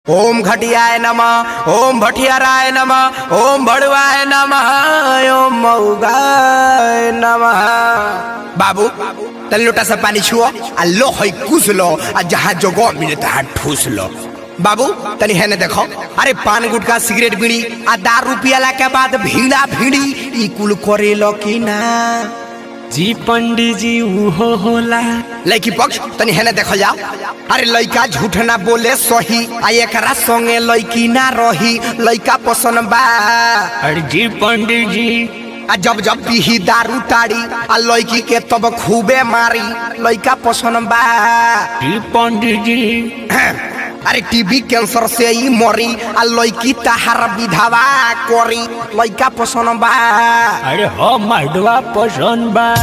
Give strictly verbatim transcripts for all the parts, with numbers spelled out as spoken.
ओम घटियाय नमः, ओम भटियाराय नमः, ओम भड़वाय नमः, ओम मऊगाय नमः। बाबू तन लोटा से पानी छुओ आ लो है कुछ लो आ जहाँ जगह मिले तहाँ ठूस लो। बाबू तनी है न देखो, अरे पान गुटका सिगरेट बीड़ी आ दारू पियाला के बाद भीड़ा भीड़ी ई कुल करे लो की ना जी पंडित जी उहो होला। लड़की पक्ष तनी है न देखो जाओ, अरे लड़का झूठ ना बोले सही आ एकरा संगे लड़की ना रही, लड़का पसंद बा। अरे जी पंडित जी आ जब जब पीही दारू ताड़ी आ लड़की के तब खूबे मारी, लड़का पसंद बा। जी पंडित जी अरे टीबी कैंसर से ही मरी आ लड़की तहार विधवा करी, लड़का पसंद बा। अरे हो मर्दवा पसंद बा।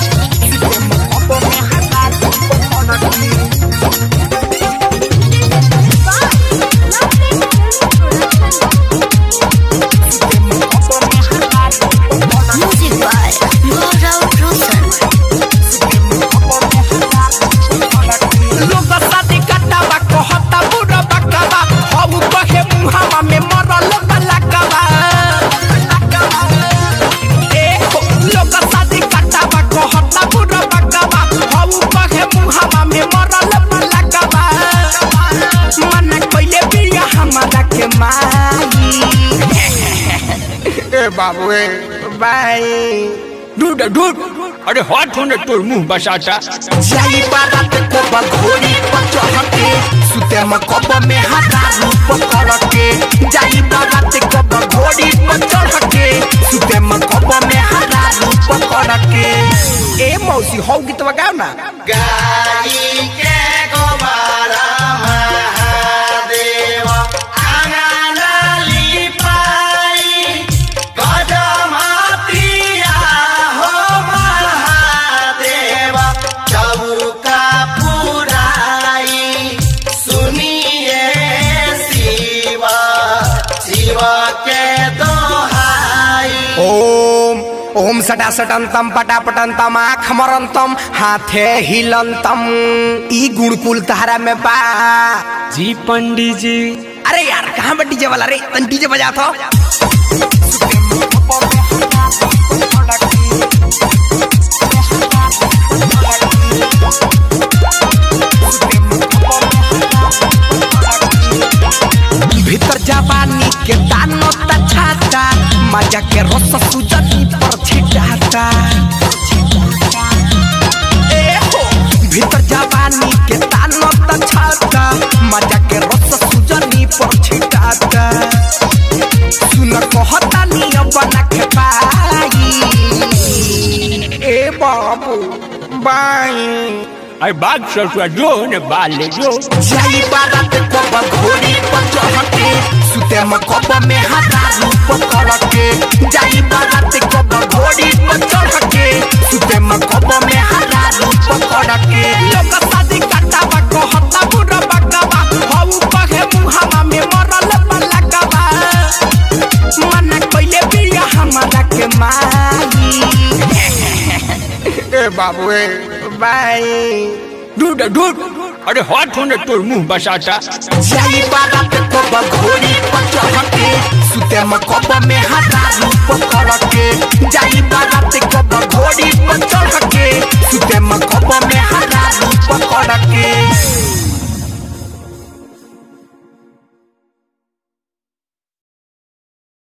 बाबू बाई ढूंढ ढूंढ, अरे हाथ होने तोर मुंह बसाता। जाई बारात को बघोड़ी पर चढ़ के सुते में कब में हजारू पकड़ के, जाई बारात को बघोड़ी पर चढ़ के सुते में कब में हजारू पकड़ के। ए मौसी हो गीत गाओ ना। गाई के गोबारा महादेव आंगन लिपाई गजमा पिया हो महादेव चौका पुराई सुनिए शिवा शिवा के दोहाई। ओम ओम सटा सटंतम पटा पटंतम आँख मरंतम हाथे हिलंतम, ई गुणकुल तहरा में बा। जी पंडित जी अरे यार कहाँ बा डीजे वाला रे, तन डीजे बजा तो। भीतर जवानी के दानो तछाता, मजा के रस सुजनी पर छिटाता। ए हो भीतर जवानी के दानो तछाता, मजा के रस सुजनी पर छिटाता। सुन कहता निया बना के पाई ए बाबू बाई। अरे बाग ससुआ जो ने बाल ले जो। जाई बारात को बघोड़ी पर चढ़ के सुते में कब में हजारू पकड़ के, जाई बारात को बघोड़ी पर चढ़ के सुते में कब में हजारू पकड़ के। लोग शादी करता बा कहता बुरा बकवा हऊ पगे मुहावा में मरल पलकवा, मन कइले बिया हमारा के माई। ए बाबू ए बाई ढूंढ ढूंढ, अरे हाथ होने तोर मुंह बसाता। जाई बारात को बघोड़ी पर चढ़ के सुते में कब में हजारू पकड़ के, जाई बारात को बघोड़ी पर चढ़ के सुते